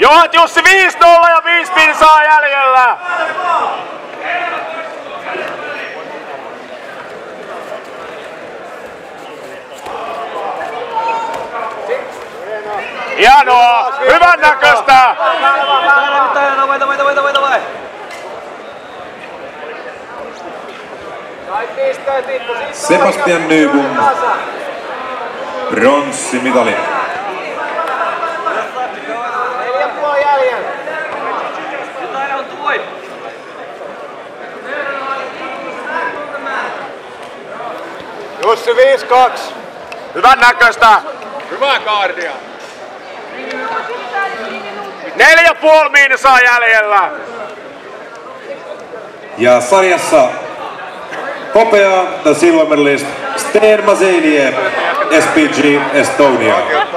Johat Jussi 5-0 ja 5 pinsaa jäljellä. Hienoa! Hyvän näköistä! Sebastian Nybom, pronssimitali. Jussi 5-2. Hyvän näköistä. Hyvää kaardia. 4,5 minsaa jäljellä. Ja sarjassa hopea the silver medalist Sten Mazeniev, SPG Estonia.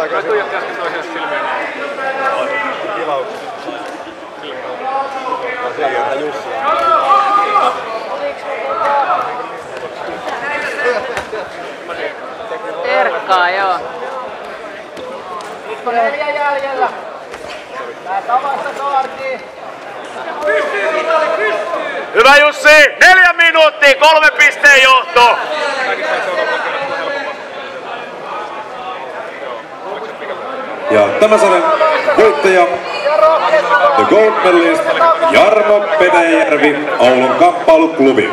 Erkkaa, joo. 4 jäljellä. Tää tavasta kaartiin. Hyvä Jussi! 4 minuuttia, 3 pisteen johto. Ja tämä sarjan voittaja, the gold medalist Jarmo Petäjärvi, Oulun kamppailuklubi.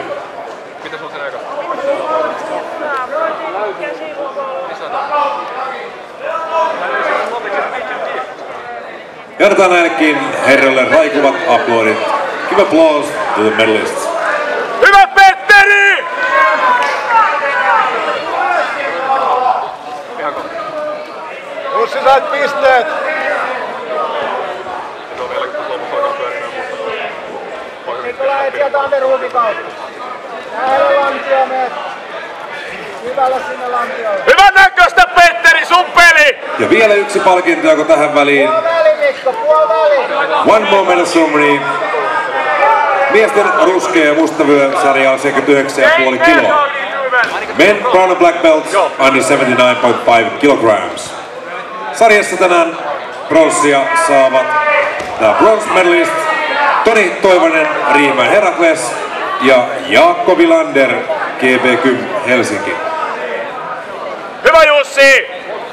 Jatketaan näillekin herroille raikuvat aplodit. Give applause to the medalists. Hyvä Petteri! Jussi sait pisteet. Nyt tulee sieltä Anderhuumin kautta. Lähellä lantio meet. Hyvällä sinne lantiolle. Hyvän näköistä Petteri, sun peli! Ja vielä yksi palkinto, joka tähän väliin. Puoliväli Mikko, puoliväli. One more medal ceremony. Miesten ruskea ja mustavyö-sarja on 79,5 kiloa. Men brown and black belts under 79.5 kilograms. Sarjassa tänään pronssia saavat the bronze medalist Toni Toivonen, Riihimäen Herakles ja Jaakko Vilander, GB Kym Helsinki. Hyvä Jussi!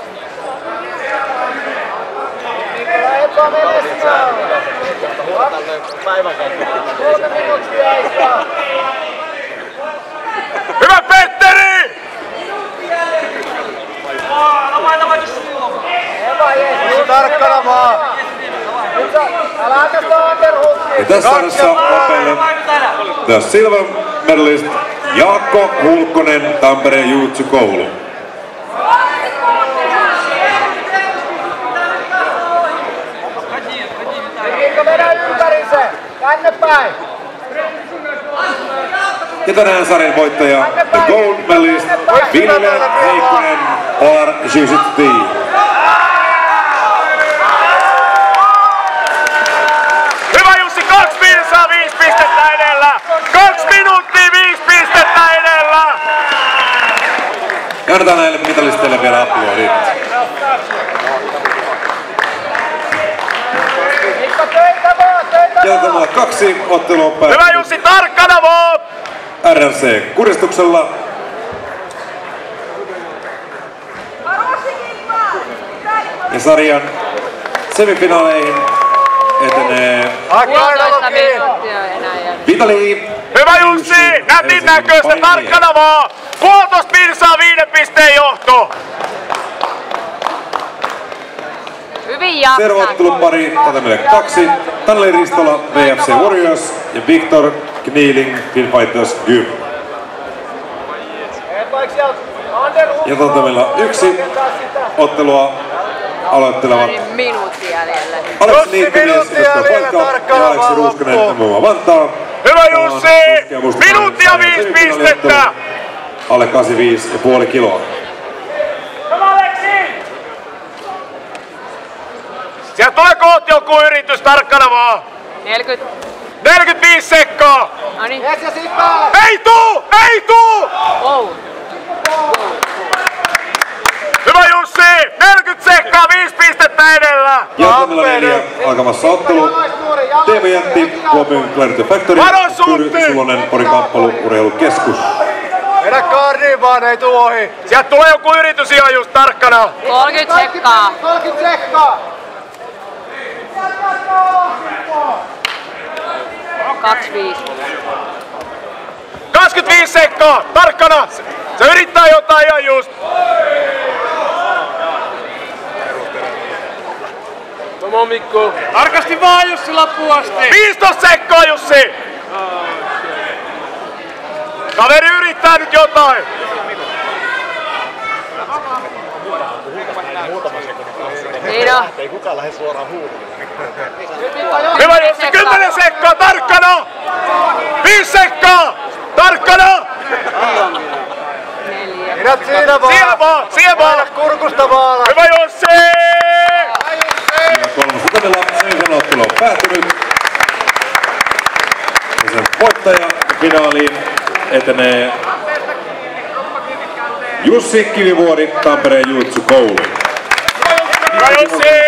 Lähetään mennessä. 3 minuuttia aikaa. Hyvä Petteri! Jussi tarkkana vaan. Älä anna Anderhuumin. Ja tässä sarjassa nopeille the silver medalist Jaakko Hulkkonen, Tampereen Jiu-Jitsu-koulu. Mikko vedä ympäri se. Tänne päin. Ja tänään sarjan voittaja the gold medalist Ville Heikkonen, Polar Jiu-Jitsu Team. Hyvä Jussi, 2 pinsaa, 5 pistettä edellä! 2 minuuttia, 5 pistettä edellä! Ja annetaan näille mitalisteille vielä aplodit. Mikko töitä vaan, töitä vaan. Jatkamalla 2 ottelua on Hyvä päättynyt Jussi, tarkkana vaan! RNC-kuristuksella. Ja sarjan semifinaaleihin etenee 1,5 minuuttia enää jäljellä. Vitali. Hyvä Jussi, nätin näköistä, tarkkana vaan! 1,5 pinsaa, 5 pisteen johto! Hyvin jatkaa. Seuraava ottelupari, tätä meille 2. Taneli Ristola, VFC Warriors ja Victor Kneeling, Finn Fighters Gym. Ja tätä meillä on 1 ottelua aloittelevat Minuutti jäljellä. Aleksi Niittymies, edustaja Paikka ja Aleksi Ruuskanen, MMA Vantaa. Hyvä Jussi! Minuuttia 5 pistettä! Alle 85,5 kiloa. Sieltä tulee kohti joku yritys, tarkkana vaan! 45 sekkaa! Noniin. Jes ja sit päälle. Ei tuu! Ei tuu! Wow. Hyvä Jussi! Jussi! 40 sekkaa, 5 pistettä edellä! Jatkamilla 4 alkamassa ottelu. TV Jätti, Kuopion Clarity Factory, Pyry Sulonen, Porin kamppailu, urheilukeskus. Vedä kaardiin vaan, ei tuu ohi. Sieltä tulee joku yritys ihan just tarkkana. 30 sekkaa. 30 sekkaa. 25. 25 sekkaa, tarkkana! Se yrittää jotain ihan just. Tomo Mikko. Tarkasti vaan Jussi loppuun asti. 15 sekkaa Jussi! Kaveri yrittää nyt jotain. Niin on. Ei kukaan lähde suoraan huumaan. Hyvä Jussi, 10 sekkaa, tarkkana! 5 sekkaa, tarkkana! 4. Pidät siinä vaan. Siellä vaan! Kurkusta maala. Hyvä Jussi! Ja kolmas ottelu, sen ottelu on päättynyt. Ja sen voittaja finaaliin etenee Jussi Kivivuori Tampereen Juutsu Koulu. Hyvä Jussi!